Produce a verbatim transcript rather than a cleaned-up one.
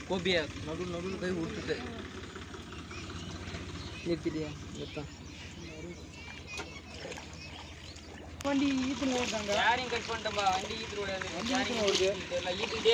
கோபியா நடுவில் நடுவில் போய் விட்டுட்டு நிறுத்திட்டியா நிறுத்தான் வண்டி ஈத்துன்னு ஓடுறாங்க யாரையும் கட் பண்ணிட்டப்பா வண்டி ஈத்து ஓடாது வண்டி ஈத்துன்னு ஓடுது எல்லாம் ஈத்துக்கிட்டே